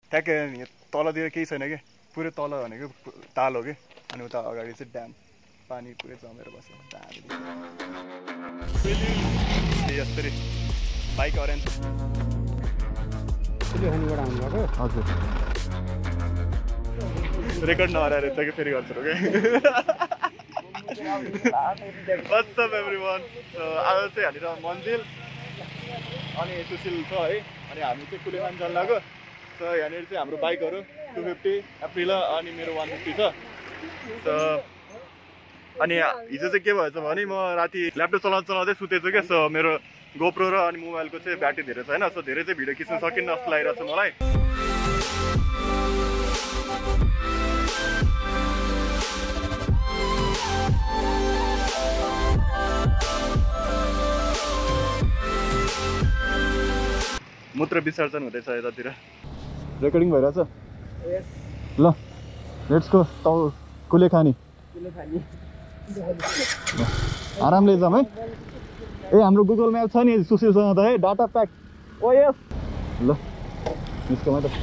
ठ्याक्कै नि तलतिर केही छैन कि पुरै तल भनेको ताल हो कि अनि उता अगाडि चाहिँ ड्याम पानी पुरै जमेर बस्छ यस्तरी बाइक अरेन्ज हजुर रेकर्ड नहराएर यता कि फेरि गर्छु क्या What's up everyone? आज चाहिँ हामीर मन्जिल अनि सुशील छ है अनि हामी चाहिँ कुलेखान जान लाग्यो सो यहाँनिर चाहिँ हाम्रो बाइकहरू 250 एप्रिला अनि मेरो 150 छ सो अनि हिजो चाहिँ के भएछ भने म राति ल्यापटप चलाउँदै सुतेछु क्या सो मेरो गोप्रो र अनि मोबाइलको चाहिँ ब्याट्री धेरै छैन सो धेरै चाहिँ भिडियो खिच्न सकिन्न जस्तो लागिरहेछ मलाई मूत्र विसर्जन हुँदैछ यतातिर रेकर्डिङ भइरहेछ ल लेट्स गो कुलेखानी आरामले जाम है ए हाम्रो गुगल म्याप छ नि सुशीलसँग त है डाटा प्याक ओ यस ल निस्कौँ त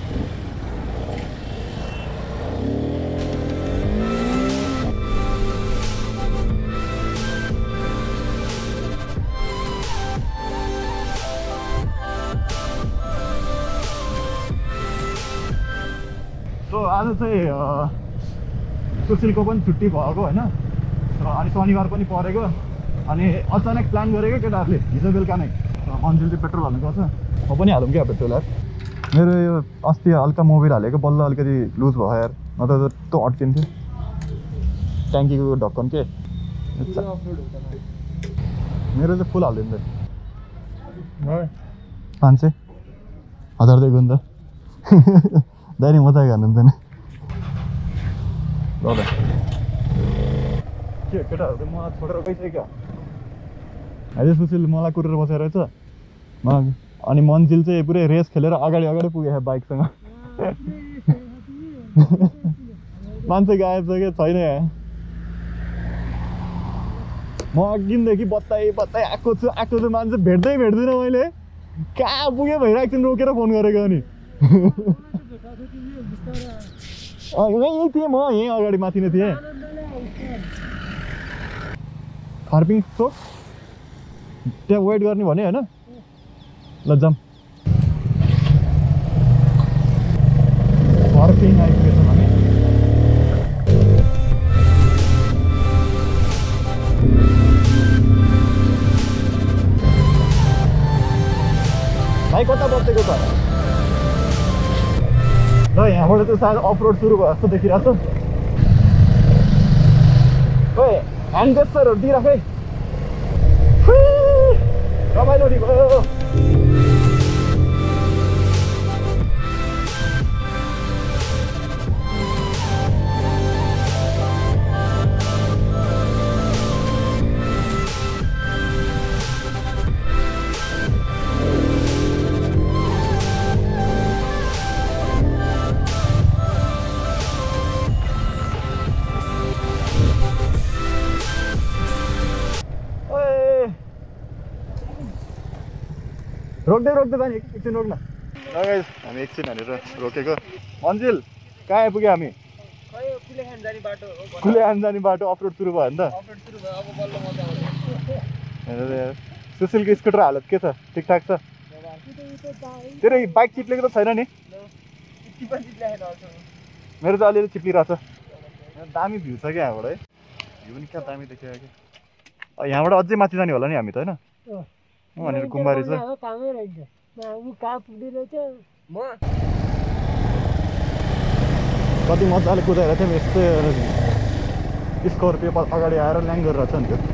आज चाहिँ सुशीलको पनि छुट्टी भएको होइन अनि शनिबार पनि परेको अनि अचानक प्लान गरेको केटाहरूले हिजो बेलुका नै मन्जिल चाहिँ पेट्रोल हाल्नु पर्छ म पनि हालौँ क्या पेट्रोल यार मेरो यो अस्ति हल्का मोबिल हालेको बल्ल अलिकति लुज भयो यार नत्र त अड्किन्थ्यो ट्याङ्कीको ढक्कन के मेरो चाहिँ फुल हालिदिनु त 500 1000 दिएको नि त दाइने मजा गर्नु हुँदैन ल के केटाहरू त मलाई छोडेर गइसक्यो अहिले सुशील मलाई कुरेर बसेर रहेछ अनि मन्जिल चाहिँ पुरै रेस खेलेर अगाडि पुगेछ बाइकसँग मान्छे गायब छ क्या छैन यहाँ म अघिदेखि बताइ आएको छु मान्छे भेट्दिनँ मैले कहाँ पुगेँ भइरहेको छु रोकेर फोन गरेको अनि यहीँ थिएँ म यहीँ अगाडि माथि नै थिएँ खार्पिङ चोक त्यहाँ वेट गर्ने भने होइन ल जाम खार्पिङ आइपुगेछ भने भाइ कता बसेको त ल यहाँबाट चाहिँ सायद अफरोड सुरु भयो जस्तो देखिरहेको छ ओए ह्यान्ड जेस्चरहरू दिइराख है रमाइलो नि भयो रोक्दै जाने एकछिन रोक्न हामी एकछिन हानेर रोकेको मन्जिल कहाँ आइपुग्यो हामी कुलेखान जाने बाटो अफरोड सुरु भयो नि त सुशीलको स्कुटर हालत के छ ठिकठाक छ तेरो बाइक चिप्लेको त छैन नि मेरो त अलिअलि चिप्लिरहेछ दामी भ्यू छ क्या यहाँबाट है भ्यू पनि क्या दामी देखियो कि यहाँबाट अझै माथि जाने होला नि हामी त होइन भनेर कुम्बारी छ कति मजाले कुदाएर थियौँ यस्तै स्कर्पियो अगाडि आएर ल्याङ गरेर छ नि त्यो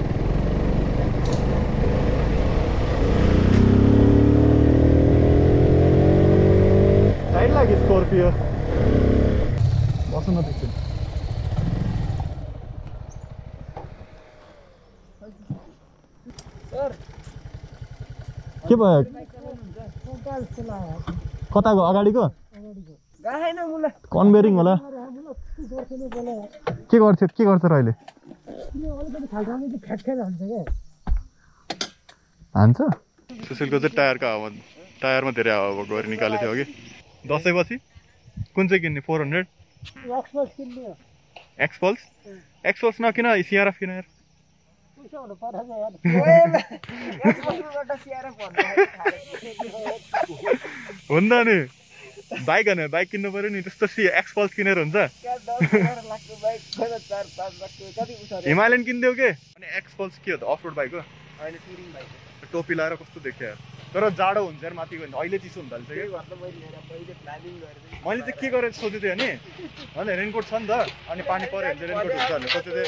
साइड लाग्यो स्कर्पियो बस्नु नदेख्छु के भयो कताको अगाडिको कन्भेरिङ होला के गर्छ र अहिले हान्छ सुशीलको चाहिँ टायरमा धेरै हावा गएर निकालेको थियो कि दसैँपछि कुन चाहिँ किन्ने 400 एक्सपल्स किन्ने हो एक्सपल्स एक्सपल्स नकिन सिआरएफ किन यार पैसा हुनु पर्छ यार हुन्छ नि बाइक होइन बाइक किन्नु पर्यो नि त्यस्तो एक्सपल्स किनेर हुन्छ हिमालयन किनिदेऊ के अनि एक्सपल्स के हो त अफ रोड बाइक हो टोपी लगाएर कस्तो देख्यो यार तर जाडो हुन्छ यार माथि गयो अहिले चिसो हुन थाल्छ कि मैले चाहिँ के गरेर सोचेको थिएँ नि होइन रेनकोट छ नि त अनि पानी पऱ्यो भने चाहिँ रेनकोट हुन्छ भनेर सोचेको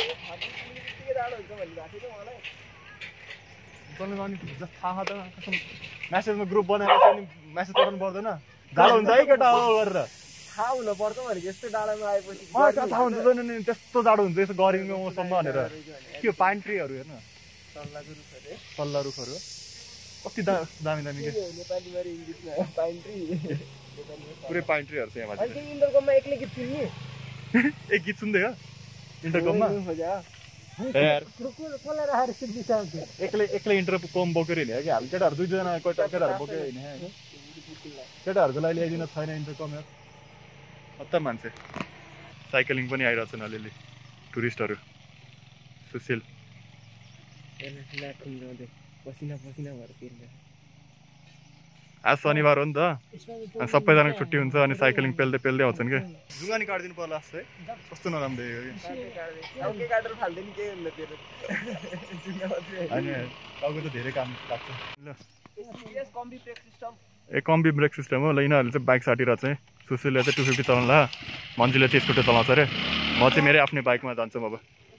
थिएँ थाहा त म्यासेजमा ग्रुप बनाएर चाहिँ म्यासेज पठाउनु पर्दैन जाडो हुन्छ है केटा गरेर थाहा हुनु पर्छ भने यस्तो डाँडामा आएपछि थाहा हुन्छ नि त्यस्तो जाडो हुन्छ यसो गरिङको मौसममा भनेर के हो पाइन ट्रीहरू हेर्न सल्ला रुखहरू कति दामी दामी के पुरै पाइन ट्रीहरू छ यहाँ माथि एक गीत सुन्दै हो इन्टरकममा एक्लै इन्टरकम बोकेर हिँड्यो कि हामी केटाहरू 2 जना केटाहरू बोकेर हिँड्यो केटाहरूको लागि ल्याइदिन छैन इन्टरकम यार खत्तम मान्छे साइक्लिङ पनि आइरहेको छन् अलिअलि टुरिस्टहरू सुशील आज शनिबार हो नि त सबैजनाको छुट्टी हुन्छ अनि साइक्लिङ पेल्दै पेल्दै आउँछन् कि जुङ्गा नि काटिदिनु पर्ला जस्तो है कस्तो नराम्रो टाउको त धेरै काम लाग्छ ल ए कम्बी ब्रेक सिस्टम हो ल यिनीहरूले चाहिँ बाइक साटिरहेको चाहिँ सुशीलले चाहिँ 250 चलाउँला मन्जीले चाहिँ स्कुटर चलाउँछ अरे म चाहिँ मेरै आफ्नै बाइकमा जान्छु अब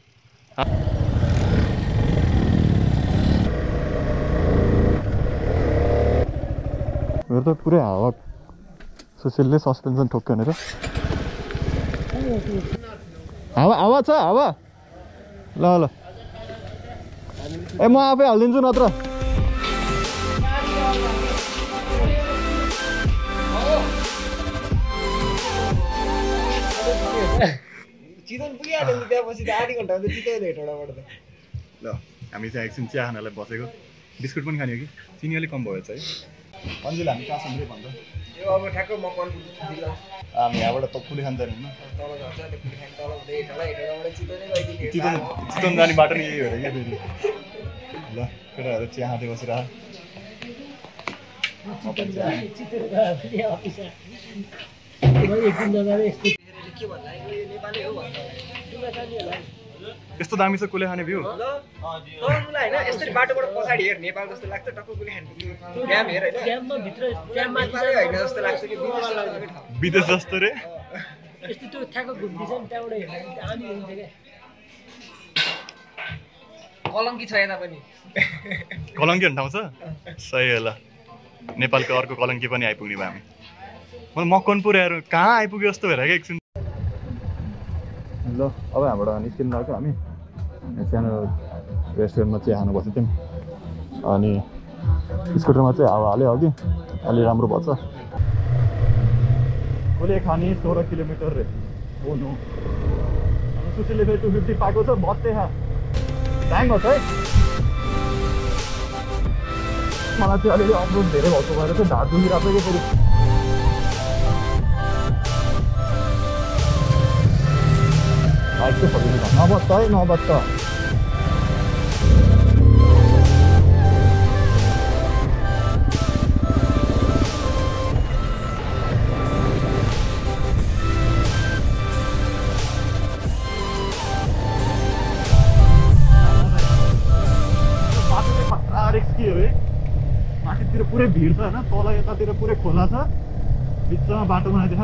मेरो त पुरै हावा सुशीलले सस्पेन्सन ठोक्यो भनेर हावा हावा छ हावा ल ल ए म आफै हालिदिन्छु नत्र चितवन पुगिहाल्यो नि त्यहाँपछि त आधी घन्टा हुन्छ चितवन हेटौँडाबाट त ल हामी चाहिँ एकछिन चिया खानालाई बसेको बिस्कुट पनि खाने हो कि चिनी अलिक कम भयो है अन्जिल हामी कहाँ छौँ भन्छ यो अब ठ्याक्क म हामी यहाँबाट त पुली खान जाने चितवन जाने बाटो नि यही हो अरे क्या फेरि ल केटाहरू चिया खाँदै बसेर यस्तो दामी छ कुले खाने भ्यू होइन यसरी बाटोबाट पछाडि हेर नेपाल जस्तो लाग्छ टक्क कुले खाने ड्याम हेर होइन जस्तो लाग्छ कि विदेश जस्तो रे यस्तो त्यो ठ्याक्क घुम्दैछ नि त्यहाँबाट हेर्दा दामी हुन्छ क्या कलङ्की छ यता पनि कलङ्की भन्ने ठाउँ छ सही हो ल नेपालको अर्को कलङ्की पनि आइपुग्ने भयो हामी मलाई मकनपुर हेर कहाँ आइपुग्यो जस्तो भएर क्या एकछिन ल अब हामीबाट निस्किनु लाग्यो हामी सानो रेस्टुरेन्टमा चाहिँ खानु बसेको थियौँ अनि स्कुटरमा चाहिँ हावा हाल्यो अघि अलि राम्रो भएछ कसले खाने 16 किलोमिटर रे हो नो अनि सुशीलले फेरि 250 पाएको छ बस्दै खा टाइम हो है मलाई चाहिँ अलिअलि अप्रोच धेरै भएको भएर चाहिँ ढाड दुखिरहेको छ कि फेरि बाइक चाहिँ फर्किनु नबस्छ है नबस्छ रिस्की हो है माथितिर पुरै भिड छ होइन तल यतातिर पुरै खोला छ बिचमा बाटो बनाइदिएछ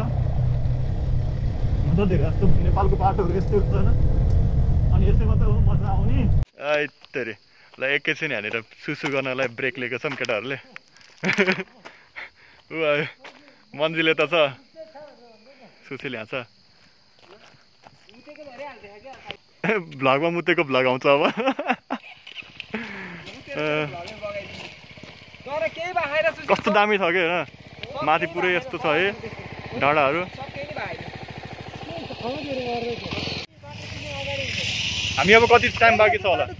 हुन्छ धेरै जस्तो नेपालको बाटोहरू यस्तै हुन्छ होइन अनि यसैमा त हो मजा आउने तेरे ल एकैछिन यहाँनिर सुसु गर्नलाई ब्रेक लिएको छौँ केटाहरूले ऊ मन्जीले त छ सुशील यहाँ छ भ्लगमा मुतेको भ्लग आउँछ अब कस्तो दामी छ कि होइन माथि पुरै यस्तो छ है डाँडाहरू हामी अब कति टाइम बाँकी छ होला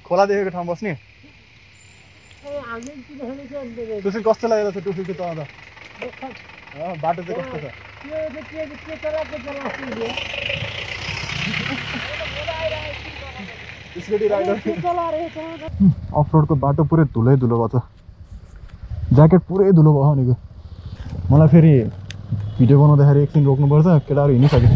खोला देखेको ठाउँ बस्ने सुशील कस्तो लागेको छ 250 चलाउँदा बाटो चाहिँ कस्तो छ स्कुटी राइडर अफ रोडको बाटो पुरै धुलै धुलो भएको छ ज्याकेट पुरै धुलो भयो भनेको मलाई फेरि भिडियो बनाउँदाखेरि एकछिन रोक्नुपर्छ केटाहरू हिँडिसक्यो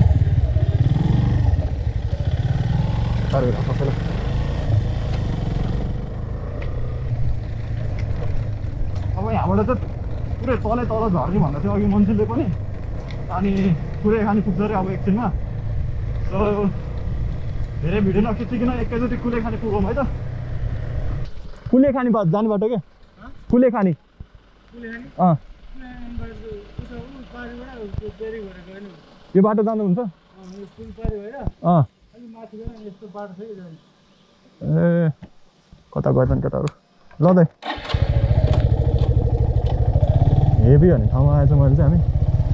अब यहाँबाट चाहिँ पुरै तल झर्ने भन्दा थियो अघि मन्जिलले पनि अनि पुरै खानी पुग्छ अरे अब एकछिनमा धेरै भिडियो नखिचिकन एकैचोटि कुले खानी पुगौँ है त कुले खानी जाने बाटो क्या कुले खानी यो बाटो जानुहुन्छ ए कता गएछन् केटाहरू ल दाइ हेभी भन्ने ठाउँमा आएछ मैले चाहिँ हामी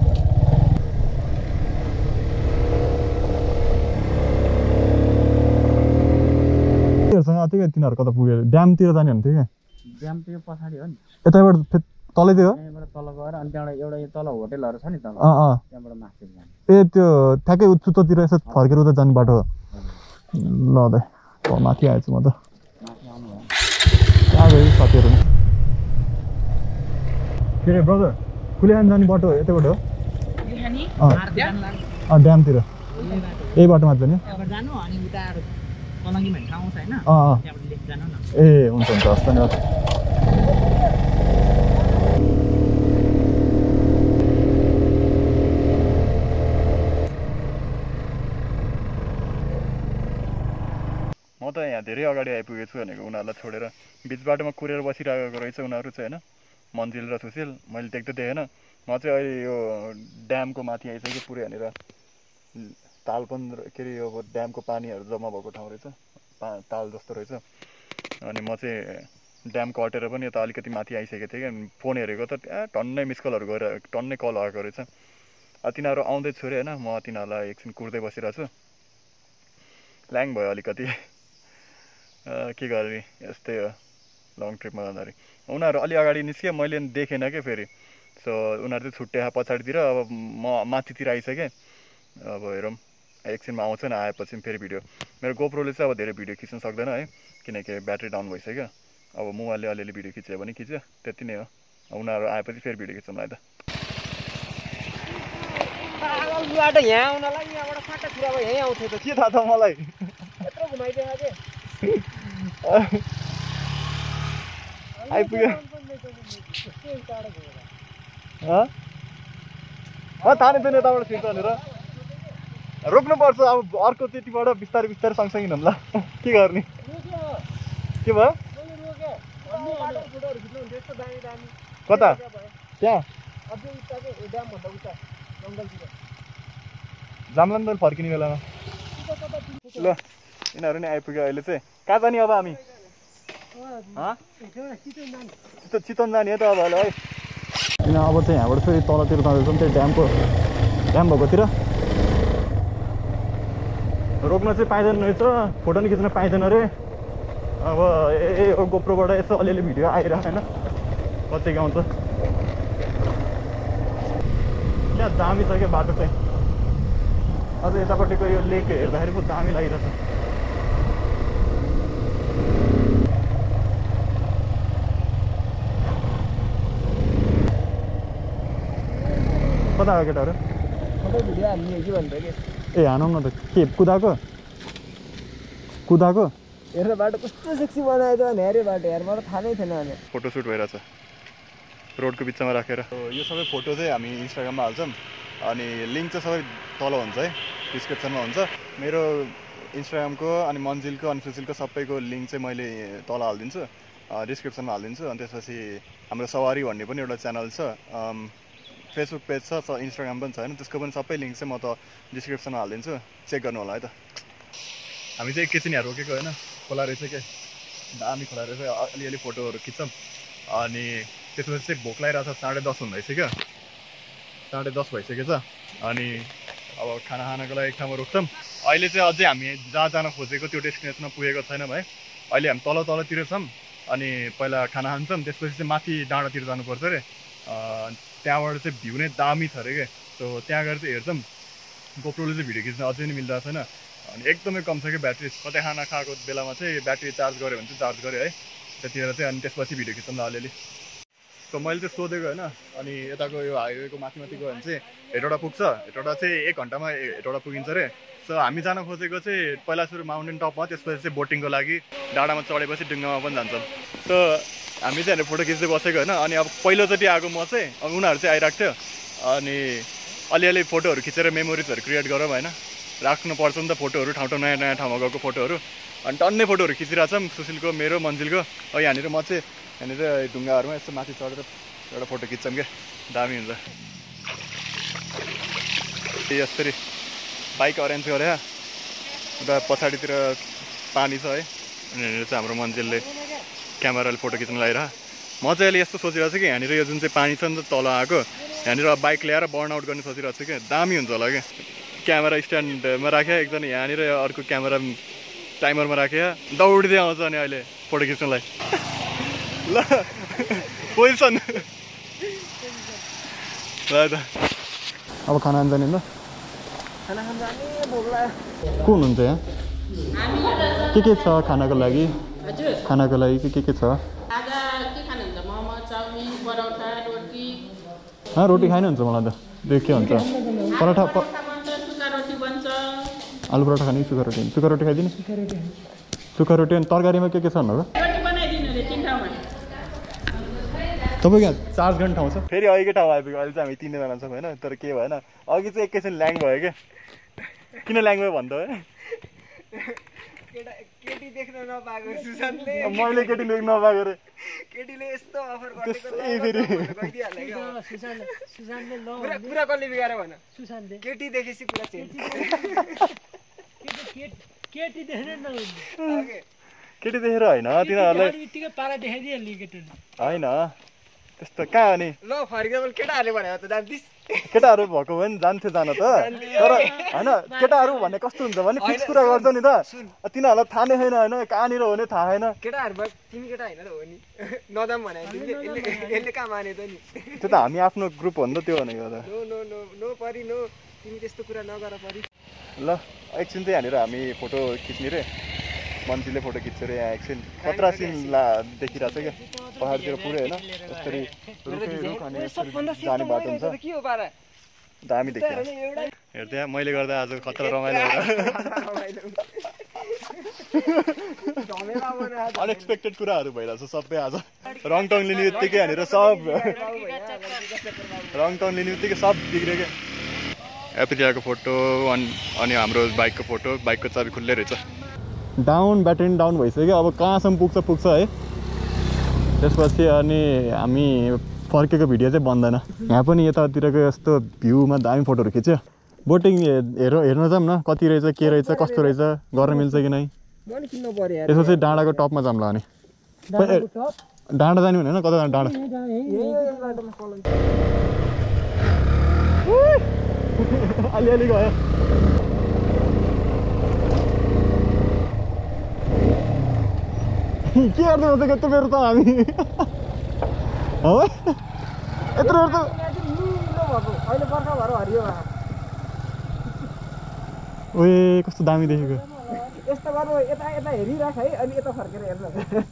अतिकै तिनीहरू कता पुग्यो ड्यामतिर जाने भन्थ्यो क्या ड्यामतिर पछाडि हो नि यताबाट तलैतिर हो यहाँबाट तल गएर अनि त्यहाँबाट एउटा यो तल होटेलहरू छ नि तल त्यहाँबाट माथि जाने ए त्यो ठ्याक्कै उत्तरतिर यसो फर्केर उता जाने बाटो ल दाइ माथि आएछु म त कहाँ गयो साथीहरू के अरे ब्रदर कुलेखानी जाने बाटो यतैबाट हो ड्यामतिर यही बाटोमा जाने ए हुन्छ हुन्छ हस् धन्यवाद म त यहाँ धेरै अगाडि आइपुगेको छु भनेको उनीहरूलाई छोडेर बिच बाटोमा कुरेर बसिरहेको रहेछ उनीहरू चाहिँ होइन मन्जिल र सुशील मैले देख्दै देखेन म चाहिँ अहिले यो ड्यामको माथि आइसक्यो पुरै यहाँनिर ताल पनि के अरे यो ड्यामको पानीहरू जम्मा भएको ठाउँ रहेछ ताल जस्तो रहेछ अनि म चाहिँ ड्याम कटेर पनि यता अलिकति माथि आइसकेको थिएँ क्या फोन हेरेको त टन्नै मिस कलहरू गएर टन्नै कल आएको रहेछ तिनीहरू आउँदैछु अरे होइन म तिनीहरूलाई एकछिन कुर्दै बसिरहेको छु ल्याङ भयो अलिकति के गर्ने यस्तै हो लङ ट्रिपमा जाँदाखेरि उनीहरू अलि अगाडि निस्के मैले देखेन क्या फेरि सो उनीहरू चाहिँ छुट्टै पछाडितिर अब म माथितिर आइसकेँ अब हेरौँ एकछिनमा आउँछ नि आएपछि फेरि भिडियो मेरो गोप्रोले चाहिँ अब धेरै भिडियो खिच्न सक्दैन है किनकि ब्याट्री डाउन भइसक्यो अब मोबाइलले अलिअलि भिडियो खिच्यो भने खिच्यो त्यति नै हो उनीहरू आएपछि फेरि भिडियो खिच्नुलाई त यहाँ आउनलाई यहाँबाट फाटा छुरा भयो यहीँ आउँथ्यो त के थाहा छ मलाई यत्रो घुमाइदिएको थिएँ आइपुग्यो थाहा नै थिएन यताबाट छिर्छ भनेर रोक्नुपर्छ अब अर्को त्यतिबाट बिस्तारै बिस्तारै सँगसँगै हिँड्नु ल के गर्ने के भयो कता त्यहाँ जाम्ला नि त फर्किने बेलामा ल यिनीहरू नि आइपुग्यो अहिले चाहिँ कहाँ जाने अब हामी चितवन जाने हो त अब अहिले है किन अब चाहिँ यहाँबाट फेरि तलतिर जाँदैछौँ त्यो ड्याम भएकोतिर रोक्न चाहिँ पाइँदैन रहेछ फोटो नि खिच्न पाइँदैन अरे अब गोप्रोबाट यसो अलिअलि भिडियो आइरहेको होइन कतिको आउँछ क्या दामी छ क्या बाटो चाहिँ अझ यतापट्टिको यो लेक हेर्दाखेरि पो दामी लागिरहेछ कता आयो केटाहरू ए हानौँ न त के कुदाको हेरेर बाटो कस्तो सेक्सी बनायो त हेरे बाटो यार मलाई थाहा नै थिएन भने फोटोसुट भइरहेछ रोडको बिचमा राखेर यो सबै फोटो चाहिँ हामी इन्स्टाग्राममा हाल्छौँ अनि लिङ्क चाहिँ सबै तल हुन्छ है डिस्क्रिप्सनमा हुन्छ मेरो इन्स्टाग्रामको अनि मन्जिलको अनि सुशीलको सबैको लिङ्क चाहिँ मैले तल हालिदिन्छु डिस्क्रिप्सनमा हालिदिन्छु अनि त्यसपछि हाम्रो सवारी भन्ने पनि एउटा च्यानल छ फेसबुक पेज छ इन्स्टाग्राम पनि छ होइन त्यसको पनि सबै लिङ्क चाहिँ म त डिस्क्रिप्सनमा हालिदिन्छु चेक गर्नु होला है त हामी चाहिँ एकैछिन यहाँ रोकेको होइन खोला रहेछ क्या दामी खोला रहेछ अलिअलि फोटोहरू खिच्छौँ अनि त्यसपछि चाहिँ भोक लागिरहेको छ 10:30 हुँदैछ क्या 10:30 भइसकेछ अनि अब खाना खानको लागि एक ठाउँमा रोक्छौँ अहिले चाहिँ अझै हामी जहाँ जान खोजेको त्यो डेस्टिनेसनमा पुगेको छैनौँ है अहिले हामी तलतिर छौँ अनि पहिला खाना खान्छौँ त्यसपछि चाहिँ माथि डाँडातिर जानुपर्छ अरे त्यहाँबाट चाहिँ भ्यू नै दामी छ अरे क्या सो त्यहाँ गएर चाहिँ हेर्छौँ गोप्रोले चाहिँ भिडियो खिच्न अझै नै मिल्दैन छैन अनि एकदमै कम छ क्या ब्याट्री कतै खाना खाएको बेलामा चाहिँ ब्याट्री चार्ज गऱ्यो भने चाहिँ चार्ज गऱ्यो है त्यतिखेर चाहिँ अनि त्यसपछि भिडियो खिच्नु अलिअलि सो मैले चाहिँ सोधेको होइन अनि यताको यो हाइवेको माथि गयो भने चाहिँ हेटौँडा पुग्छ हेटौँडा चाहिँ 1 घन्टामा हेटौँडा पुगिन्छ अरे सो हामी जान खोजेको चाहिँ पहिला सुरु माउन्टेन टपमा त्यसपछि चाहिँ बोटिङको लागि डाँडामा चढेपछि डुङ्गामा पनि जान्छौँ सो हामी चाहिँ फोटो खिच्दै बसेको होइन अनि अब पहिलोचोटि आएको म चाहिँ अब उनीहरू चाहिँ आइरहेको थियो अनि अलिअलि फोटोहरू खिचेर मेमोरिजहरू क्रिएट गरौँ होइन राख्नुपर्छ नि त फोटोहरू ठाउँ नयाँ नयाँ ठाउँमा गएको फोटोहरू अनि टन्नै फोटोहरू खिचिरहेको छौँ सुशीलको मेरो मन्जिलको अब यहाँनिर म चाहिँ यहाँनिर ढुङ्गाहरूमा यस्तो माथि चढेर एउटा फोटो खिच्छौँ क्या दामी हुन्छ यसरी बाइक अरेन्ज गरे उता पछाडितिर पानी छ है अनि यहाँनिर चाहिँ हाम्रो मन्जिलले क्यामेराले फोटो खिच्न लगाएर म चाहिँ अहिले यस्तो सोचिरहेको छु कि यहाँनिर यो जुन चाहिँ पानी छ नि त तल आएको यहाँनिर बाइक ल्याएर बर्न आउट गर्ने सोचिरहेको छु क्या दामी हुन्छ होला क्या क्यामेरा स्ट्यान्डमा राखेँ एकजना यहाँनिर अर्को क्यामेरा टाइमरमा राखेँ दौडिँदै आउँछ अनि अहिले फोटो खिच्नलाई ल पोजिसन ल त अब खाना खान जाने ल खाना खान जाने भोक लाग्यो को हुनुहुन्छ यहाँ के छ खानाको लागि खानाको लागि के छ रोटी खाइन हुन्छ मलाई त त्यो के हुन्छ पराठा आलु पराठा खाने सुखा रोटी खाइदिनु सुखा रोटी अनि तरकारीमा के छ भन्नु तपाईँको यहाँ 4 घन्टा ठाउँ छ फेरि अघिकै ठाउँ आइपुग्यो अहिले चाहिँ हामी 3 जना छौँ होइन तर के भएन अघि चाहिँ एकैछिन ल्याङ भयो क्या किन ल्याङ भयो भन्दा है केटी देख्न नपाएको सुशान्तले मैले केटी देख्न नपाएको रे केटीले यस्तो अफर त्यसै फेरि पुरा कसले बिगाएर भन सुशान्तले केटी देखेपछि पुरा चेन्ज केटी देखेर होइन तिनीहरूलाई होइन त्यस्तो कहाँ अनि ल फर इक्जाम्पल केटाहरूले भनेको त जान्थिस् केटाहरू भएको भए पनि जान्थ्यो जान त तर होइन केटाहरू भन्ने कस्तो हुन्छ भने फिक्स कुरा गर्छ नि त तिनीहरूलाई थाहा नै छैन होइन कहाँनिर हो नि थाहा छैन केटाहरू भयो तिमी केटा होइन त हो नि नजाम भने यसले कहाँ माने त नि त्यो त हामी आफ्नो ग्रुप हो नि त त्यो भनेको त नो नो नो नो परी नो तिमी त्यस्तो कुरा नगर परी ल एकछिन चाहिँ यहाँनिर हामी फोटो खिच्ने रे मन्त्रीले फोटो खिच्छ रे यहाँ एकछिन खतरा सिन देखिरहेको छ क्या पहाडतिर पुरै होइन यसरी रुख अनि जाने बाटो हुन्छ दामी देखिन्छ हेर्दै मैले गर्दा आज खतरा रमाइलो अनएक्सपेक्टेड कुराहरू भइरहेछ सबै आज रङटङ लिने बित्तिकै यहाँनिर सब रङटङ लिने बित्तिकै सब बिग्रियो क्या एप्रिलियाको फोटो अनि हाम्रो बाइकको फोटो बाइकको चाबी खुल्लै रहेछ डाउन ब्याट्री डाउन भइसक्यो अब कहाँसम्म पुग्छ है त्यसपछि अनि हामी फर्केको भिडियो चाहिँ बन्दैन यहाँ पनि यतातिरको यस्तो भ्यूमा दामी फोटोहरू खिच्यो बोटिङ हेर्न जाऊँ न कति रहेछ के रहेछ कस्तो रहेछ गर्न मिल्छ कि नै त्यसपछि डाँडाको टपमा जाऊँ ल अनि डाँडा जाने भने कता जाने डाँडा अलिअलि गयो के गर्दै हुन्छ यत्रो बेर त हामी हो यत्रो बेर त अहिले बर्खा भएर हरियो ओए कस्तो दामी देखेको यस्तो गर्नु यता यता हेरिराख है अनि यता फर्केर हेर्नु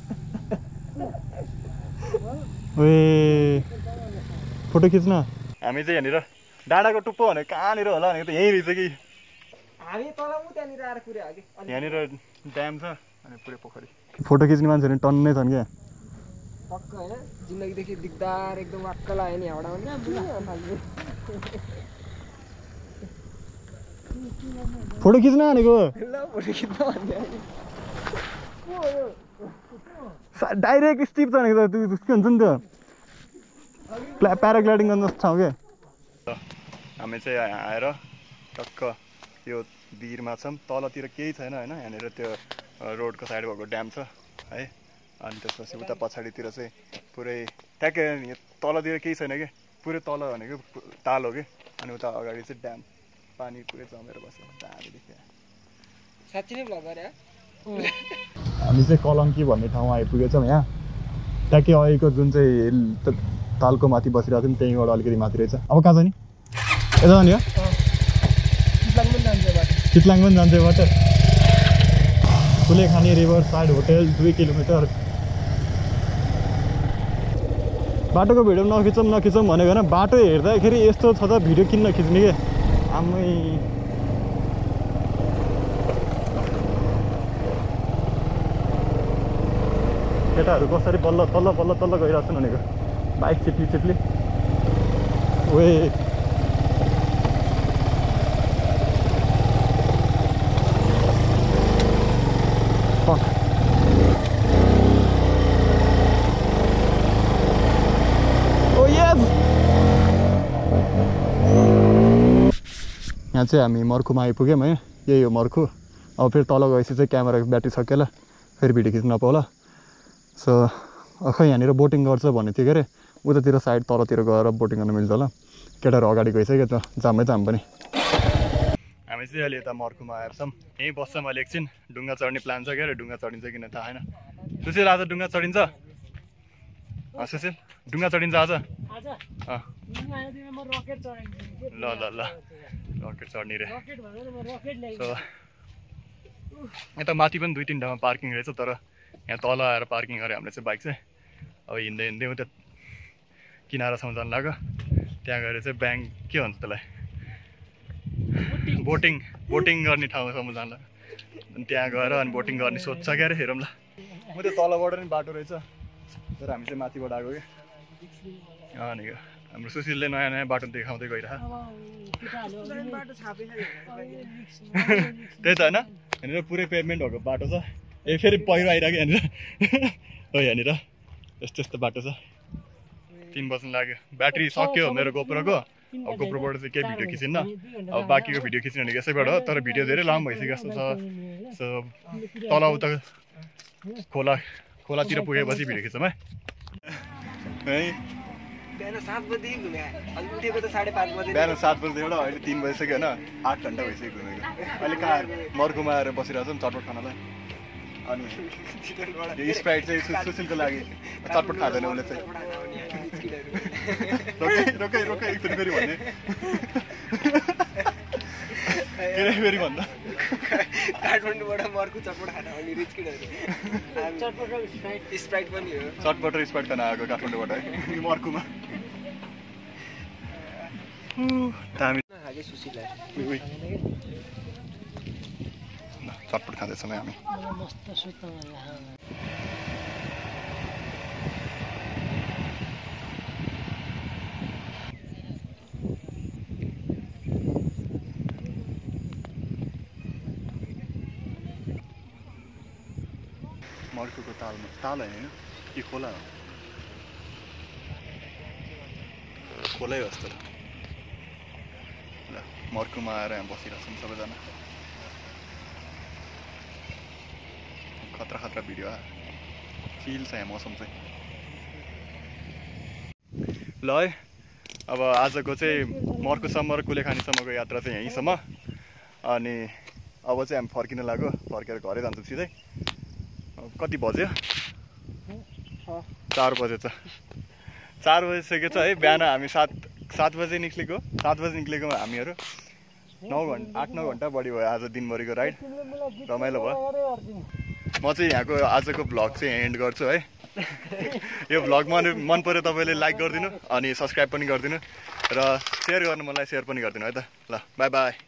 ओए फोटो खिच्न हामी चाहिँ यहाँनिर डाँडाको टुप्पो भनेको कहाँनिर होला भनेको त यहीँ रहेछ कि हामी तल त्यहाँनिर आएर पुऱ्यो अघि यहाँनिर ड्याम छ अनि पुरै पोखरी फोटो खिच्ने मान्छेहरू टन्नै छन् क्या पक्क होइन जिन्दगीदेखि दिगदार एकदम वाक्क लाग्यो नि हाउडा फोटो खिच्न भनेको ल फोटो खिच्न भन्ने डाइरेक्ट स्टिप छ भनेको त के हुन्छ नि त्यो प्याराग्लाइडिङ गर्न जस्तो ठाउँ क्या हामी चाहिँ आएर टक्क यो भिरमा छौँ तलतिर केही छैन होइन यहाँनिर त्यो रोडको साइड भएको ड्याम छ है अनि त्यसपछि उता पछाडितिर चाहिँ पुरै ट्याक्कै तलतिर केही छैन क्या पुरै तल भनेको ताल हो कि अनि उता अगाडि चाहिँ ड्याम पानी पुरै जमेर बस्यो दामी देखियो साँच्चै नै भ्लग गरे हामी चाहिँ कलङ्की भन्ने ठाउँमा आइपुगेछौँ यहाँ ट्याक्कै अहिलेको जुन चाहिँ तालको माथि बसिरहेको थियौँ त्यहीँबाट अलिकति माथि रहेछ अब कहाँ जाने यता जाने हो चितलाङ पनि जान्छ बाटो Kulekhani river side hotel 2 kilometre बाटोको भिडियो नखिचौँ भनेको होइन बाटो हेर्दाखेरि यस्तो छ त भिडियो किन नखिच्ने के आमै केटाहरू कसरी बल्ल तल्ल गइरहेको छन् भनेको बाइक चिप्ली ओए यहाँ चाहिँ हामी मर्खुमा आइपुग्यौँ है यही हो मर्खु अब फेरि तल गएपछि चाहिँ क्यामेराको ब्याट्री सकिएला फेरि भिडियो खिच्न नपाउला सो खै यहाँनिर बोटिङ गर्छ भन्ने थियो के अरे उतातिर साइड तलतिर गएर बोटिङ गर्न मिल्छ होला केटाहरू अगाडि गइसक्यो त जामै जाम पनि हामी चाहिँ अहिले यता मर्खुमा आएर छौँ यहीँ बस्छौँ अहिले एकछिन ढुङ्गा चढ्ने प्लान छ क्या अरे ढुङ्गा चढिन्छ किन थाहा छैन सुशील आज ढुङ्गा चढिन्छ सुशील ढुङ्गा चढिन्छ आज ल रकेट चढ्ने रे सो यता माथि पनि 2-3 ठाउँमा पार्किङ रहेछ तर यहाँ तल आएर पार्किङ गऱ्यो हामीले चाहिँ बाइक चाहिँ अब हिँड्दै उता किनारासम्म जानु लाग्यो त्यहाँ गएर चाहिँ ब्याङ्क के भन्छ त्यसलाई बोटिङ गर्ने ठाउँसम्म जानु लाग्यो अनि त्यहाँ गएर अनि बोटिङ गर्ने सोध्छ क्या अरे हेरौँ ल म त्यो तलबाट नि बाटो रहेछ तर हामी चाहिँ माथिबाट आएको क्या अनि हाम्रो सुशीलले नयाँ बाटो देखाउँदै गइरह त्यही त होइन यहाँनिर पुरै पेभमेन्ट भएको बाटो छ फेरि पहिरो आइरहेको यहाँनिर हो यहाँनिर यस्तो बाटो छ 3 बज्नु लाग्यो ब्याट्री सक्यो मेरो गोप्रोको अब गोप्रोबाट चाहिँ केही भिडियो खिचिन्न अब बाँकीको भिडियो खिच्ने भनेको यसैबाट हो तर भिडियो धेरै लामो भइसकेको जस्तो छ सो तल उता खोलातिर पुगेपछि भिडियो खिचौँ है बिहान 7 बजे घुमे अनि उठेको त 5:30 बजे बिहान 7 बजेदेखि अहिले 3 बजिसक्यो होइन 8 घन्टा भइसक्यो घुमेको अहिले कहाँ मर्खुमा आएर बसिरहेको छौँ चटपट खानालाई अनि यो स्प्राइट चाहिँ सुशीलको लागि चटपट खाँदैन उसले चाहिँ रोकै एकचोटि फेरि भन्ने फेरि भन्दा काठमाडौँबाट मर्खु चटपट खाना अनि रिच किडहरू स्प्राइट पनि हो चटपट र स्प्राइट खाना आएको काठमाडौँबाट है मर्खुमा चटपट खाँदैछौँ हामी मर्खुको ताल होइन कि खोला हो खोलै हो जस्तो ल मर्खुमा आएर यहाँ बसिरहेको छौँ सबैजना खतरा भिडियो चिल छ यहाँ मौसम चाहिँ ल है अब आजको चाहिँ मर्खुसम्म र कुलेखानीसम्मको यात्रा चाहिँ यहीँसम्म अनि अब चाहिँ हामी फर्किन लाग्यो फर्केर घरै जान्छौँ सिधै कति बज्यो 4 बजेछ 4 बजिसकेको छ है बिहान हामी 7 बजे निक्लेको 7 बजे निक्लेको हामीहरू 8-9 घन्टा बढी भयो आज दिनभरिको राइड रमाइलो भयो म चाहिँ यहाँको आजको भ्लग चाहिँ एन्ड गर्छु है यो भ्लग मन पऱ्यो तपाईँले लाइक गरिदिनु अनि सब्सक्राइब पनि गरिदिनु र सेयर गर्नु मलाई सेयर पनि गरिदिनु है त ल बाई बाई।